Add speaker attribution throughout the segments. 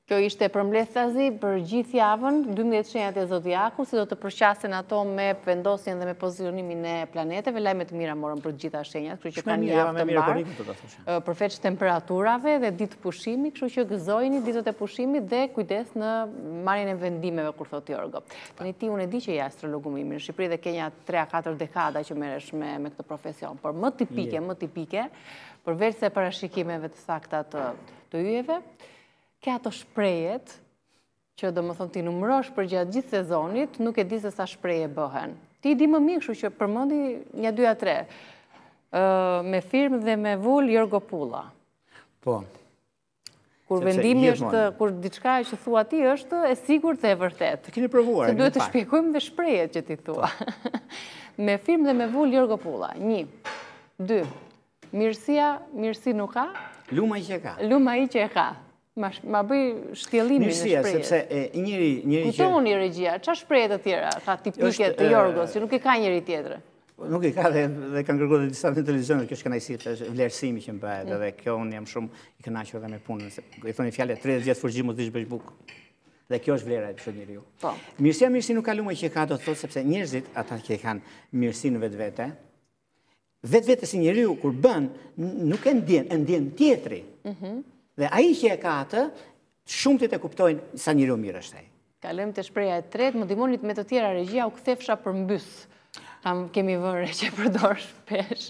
Speaker 1: Kjo ishte përmbledhësi për gjithë javën, 12 shenjat e zodiakut, si do të përqasen ato me vendosjen dhe me pozicionimin e planeteve, lajme të mira morën për të gjitha shenjat, kështu që kanë një javë të mbarë, përveç temperaturave dhe ditë pushimi, kështu që gëzojini ditët e pushimit dhe kujdes në marrjen e vendimeve, kur thot Jorgo. Tani ti unë e di që je astrologu më i mirë në Shqipëri dhe ke një 3-4 dekada që merresh me këtë profesion, por më tipike, përveç se parashikimeve të sakta të yjeve, ke ato shprejet që do më thonë ti numërosh për gjatë gjithë sezonit, nuk e di se sa shpreje bëhen. Ti di më mirë, kështu që përmendi një 2-3. Me firmë dhe me vull Jorgo Pulla.
Speaker 2: Po.
Speaker 1: Kur vendimi është, kur diçka që thua ti është e sigurt dhe e vërtet.
Speaker 2: Keni provuar.
Speaker 1: Se duhet të shpjegojmë dhe shprejet që ti thua. Me firmë dhe me vull Jorgo Pulla. 1, 2, mirësi nuk ka.
Speaker 2: Luma i që ka.
Speaker 1: Luma i që ka. Ma bëj shtjellimin në shprejet.
Speaker 2: Mirësia, sepse njëri që...
Speaker 1: Kujtoni regjia, qa shprejet të tjera ka tipike të Jorgos, që nuk i ka njëri tjetër?
Speaker 2: Nuk i ka dhe kanë kërkuar dhe disa në televizion, kjo shkënaqësi është vlerësimi që më bëhet, dhe kjo unë jam shumë i kënaqur dhe me punën. I thoni fjalë 30 vjet furgjim mos dish bëj bukë. Dhe kjo është vlera e çdo njeriu. Po. Mirësi nuk ka lumë që ka, do të thotë sepse njerëzit, ata që kanë mirësi në vetvete, vetvete si njeriu kur bën, nuk e ndjen tjetri. Dhe ai që e ka atë, shumëtit e kuptojnë sa njeriu mirë është ai.
Speaker 1: Kalojmë te shpreha e tretë, më ndihmonit me të tjera regjia, u kthefsha për mbys. Kemi vënë që përdor shpesh.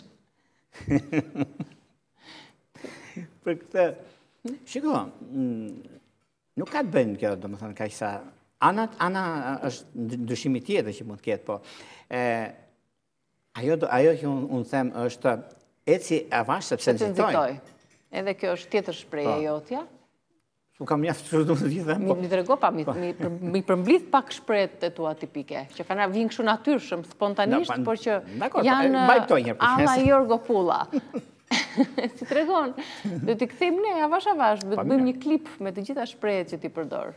Speaker 2: Për këtë, shiko, nuk ka të bëjnë kjo, do më thënë, kaq sa... Ana është ndryshimi tjetër që mund të ketë, po. Ajo që unë them është eci avash sepse nxitoj.
Speaker 1: Edhe kjo është tjetër shpreje jotja?
Speaker 2: Nuk kam mjaftë që du të gjithë.
Speaker 1: Mi trego pa, mi përmblidh pak shprejet e tua tipike, që kanë vinë kështu natyrshëm, spontanisht, por që janë alla Jorgo Pulla. Si tregon, do t'i kthejmë ne, avash, do të bëjmë një klip me të gjitha shprejet që ti përdor.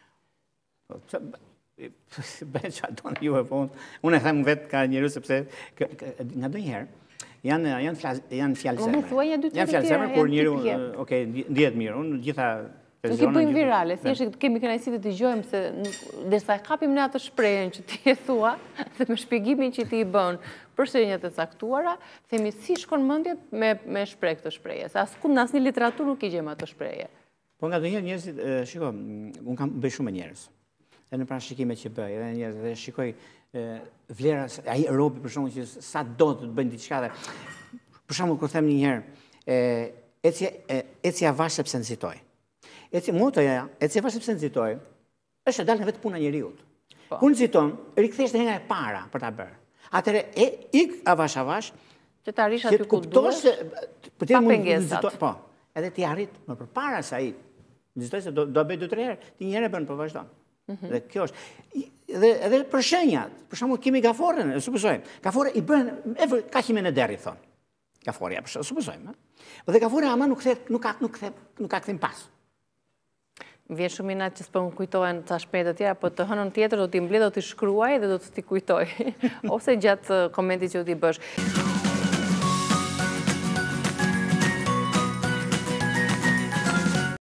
Speaker 2: Bëjnë që adonë juve, unë e them vetë ka njëru, sepse nga do njëherë, janë fjallë zemre. Janë fjallë zemre, kur njëru, ndjetë mirë, unë gjitha...
Speaker 1: Nuk i bëjmë virale, thjesht kemi kënaqësi të dëgjojmë se derisa e kapim në atë shprehjen që ti e thua dhe me shpjegimin që ti i bën për shenjat e caktuara, themi si shkon mendjet me shpreh këtë shprehje, se askund në asnjë literaturë nuk i gjejmë atë shprehje.
Speaker 2: Po nga ndonjëherë njerëzit, shiko, unë kam bëj shumë me njerëz. Edhe në parashikimet që bëj, edhe njerëz dhe shikoj vlera, ai robi për shkakun që sa do të bëjnë diçka dhe për shembull kur them një herë, eci avash sepse nxitoj. Motoja, eci avash sepse nxitoj, është e dalë nga vetë puna njeriut. Kur nxiton, rikthesh nga e para për ta bërë. Atëherë ik avash
Speaker 1: që ta arrish aty ku duhesh, pa pengesat.
Speaker 2: Po, edhe ti arrit më përpara se ai. Nxitoj se do bëj 2-3 herë, ti një herë bën, po vazhdon. Dhe kjo është. Edhe për shenjat, për shembull kemi gaforën, supozojmë. Gafora i bën kaq me në derri thon. Gaforia, supozojmë. Po dhe gafora ama nuk ka kthim pas.
Speaker 1: Vjen shumë inat që s'po më kujtohen ca shprehje të tjera, po të hënën tjetër do t'i mbledh, do t'i shkruaj dhe do t'i kujtoj. Ose gjatë komentit që do t'i bësh.